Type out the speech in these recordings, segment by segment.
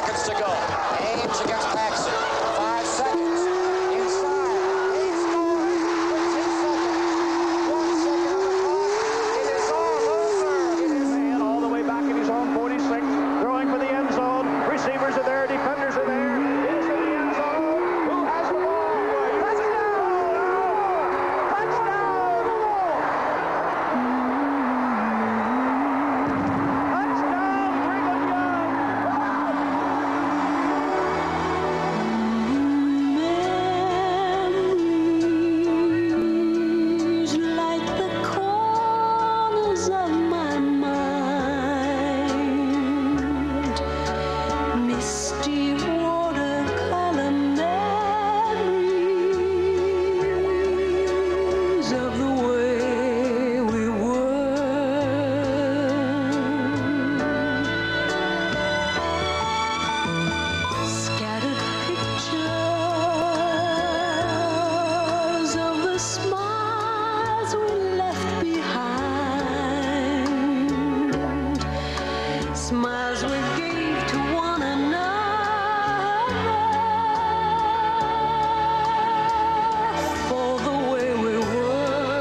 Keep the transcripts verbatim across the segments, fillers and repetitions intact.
seconds to go. Ames against Paxson. Five seconds. Inside. He scores with two seconds. One second on the clock. It is all over. It is man all the way back in his own forty-six. Throwing for the end zone. Receivers are there. Defenders are there. It is in the end zone. Who has the ball? Smiles we gave to one another for the way we were.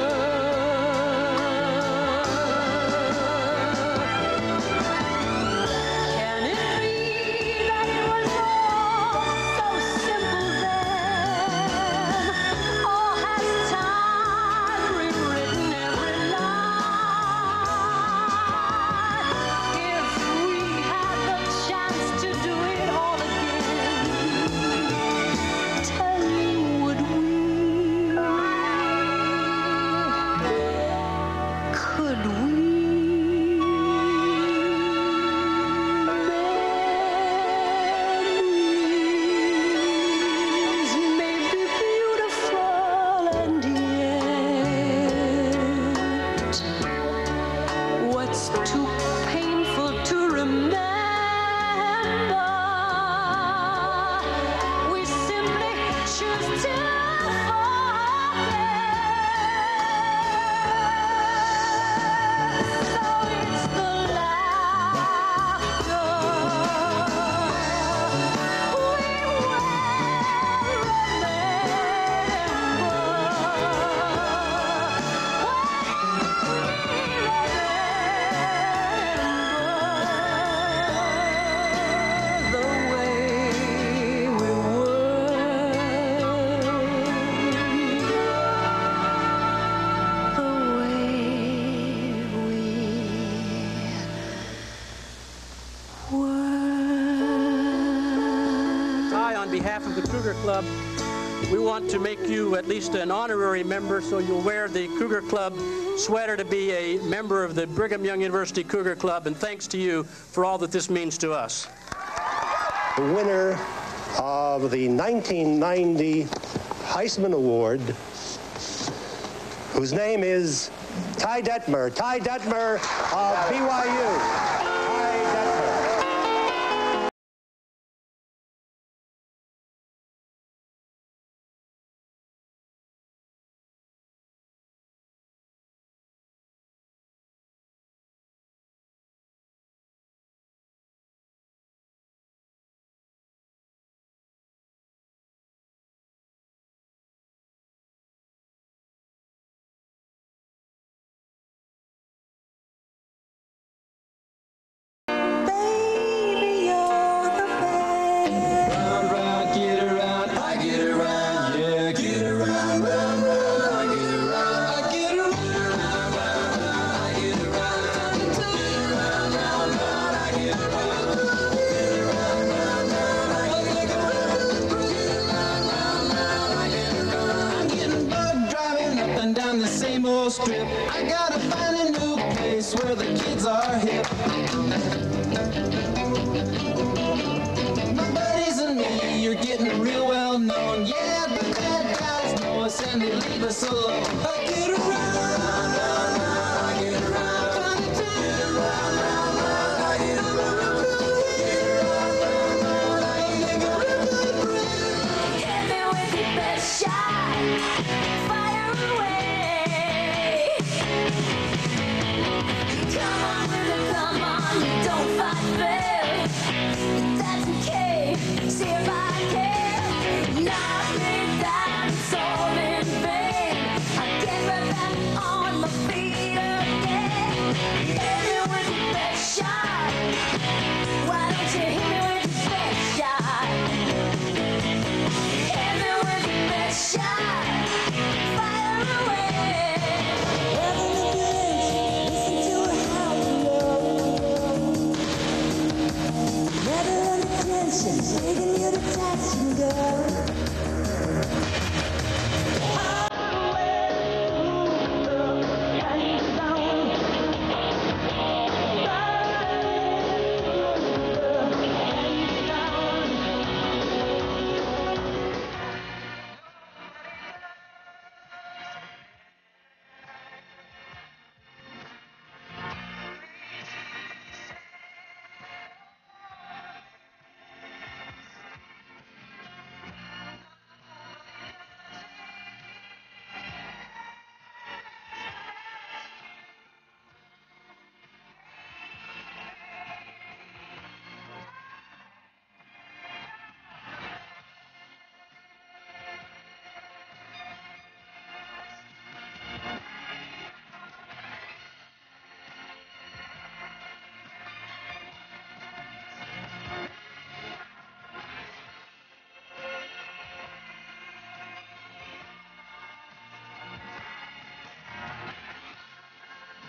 Can it be that it was all so simple then? Or has time rewritten every line? If we had the chance to do it all again, tell me, would we? Could we? Memories may be beautiful and yet what's too painful to remember, we simply choose to forget. So it's the laughter we will remember the way we were. Hi, on behalf of the Cougar Club, we want to make you at least an honorary member, so you'll wear the Cougar Club sweater to be a member of the Brigham Young University Cougar Club, and thanks to you for all that this means to us. The winner of the nineteen ninety Heisman Award, whose name is Ty Detmer. Ty Detmer of B Y U. Ty Detmer. Strip. I gotta find a new place where the kids are hip. My buddies and me, you're getting real well known. Yeah, the bad guys know us and they leave us alone. I get around, round, round, round, I get around, round, round, round, round, I get around, round, round, round, I get around. Hit me with your best shot, fire away. Come on with it, come on, don't fight fair. That's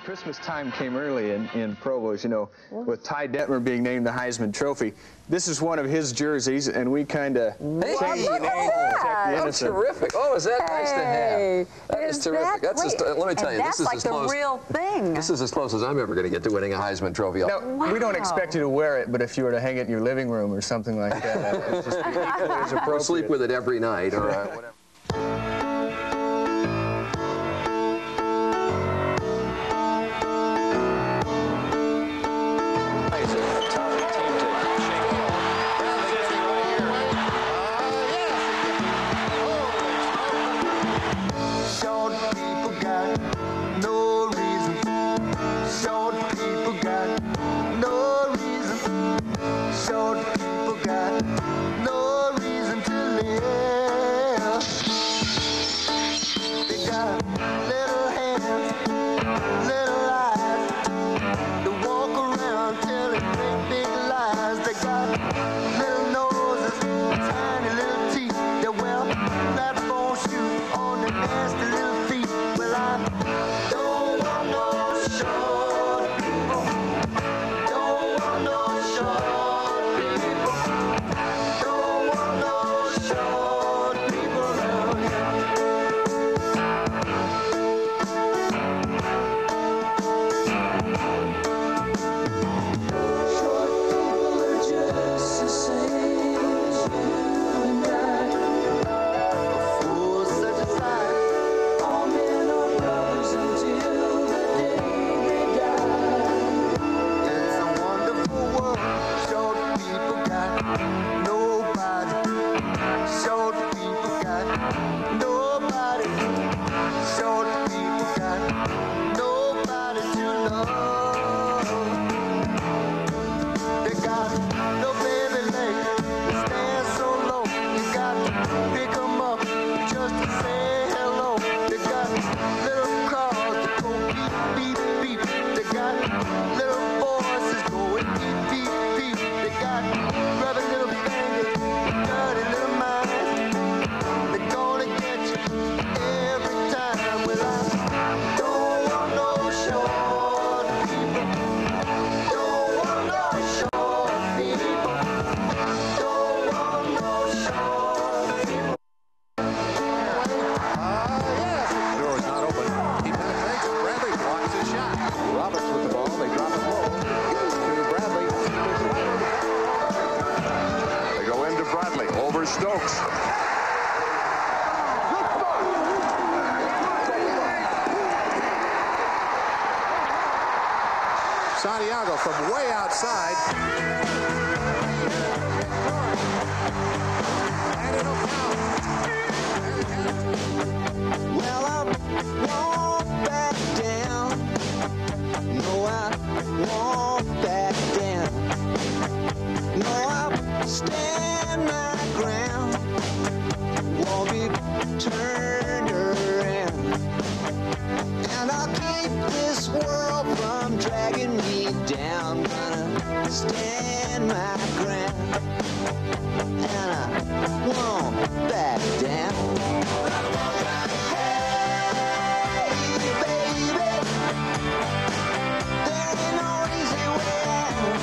Christmas time came early in, in Provo, as you know, with Ty Detmer being named the Heisman Trophy. This is one of his jerseys, and we kind of Hey, changed the name to protect the oh, innocent. terrific. Oh, is that nice to have? That is, Is terrific. that That's just, great? let me tell And you, that's this is like as the close. real thing. This is as close as I'm ever going to get to winning a Heisman Trophy. Now, Wow. we don't expect you to wear it, but if you were to hang it in your living room or something like that, it's just equally as Or appropriate. sleep with it every night, or uh, whatever. Short people got no reason. Short people got no reason. Short people got no reason to live. They got little hands, little eyes. They walk around telling great big lies. They got little noses, tiny little teeth. They wear platform shoes on their nasty little feet. Well, I don't want no short people. Don't want no short people. Don't want no short people around here. Short people are just the same as you and I. Fools such a sight. All men are brothers until the day they die. It's a wonderful world. Short people got nobody. Short people got nobody. Short people got nobody to love. They got no baby legs, they stand so low. You got to pick 'em up just to say hello. They got little cars that go beep, beep, beep. They got little voices going beep, beep, beep. They got grubby little fingers, dirty little minds. They're gonna get you every time. Well, I don't want no short people. Don't want no short people. Don't want no short people. The door is not open. He penetrates. Bradley blocks his shot. Roberts with the ball. They drop it low to Bradley. They go into Bradley. Over Stokes. Santiago from way outside. And it'll count. Well, I won't back down. No, I won't back down. No, I'll stand my ground. Won't be turned around. And I'll keep this world from dragging me down. Gonna stand my ground. And I won't back down. Hey, baby, there ain't no easy way out.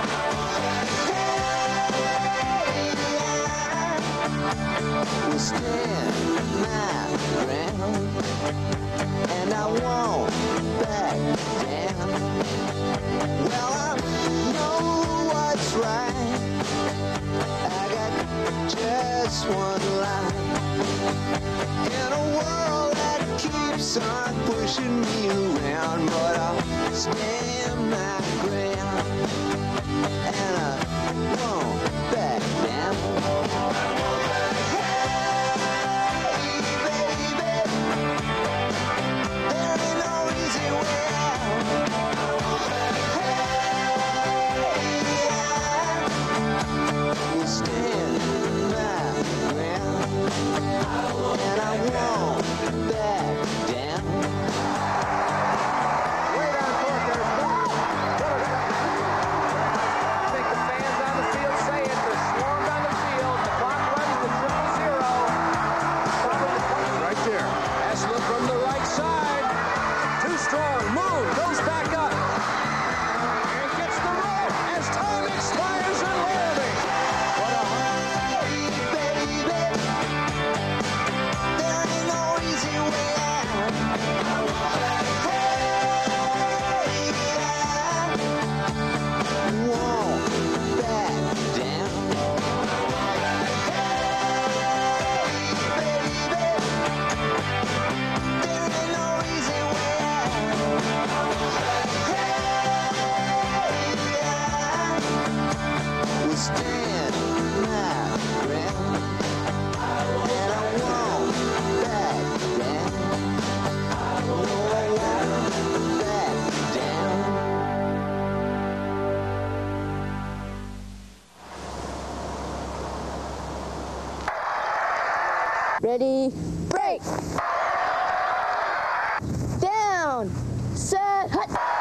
Hey, I will stand my ground, and I won't back down. Well, I know what's right. I got just one line. In a world that keeps on pushing me around, but I'll stand my ground, and I won't back down. Hey, baby, there ain't no easy way out. Hey, I will stand my ground, and I won't back down. Way down court there. Ready, break. Down, set, hut.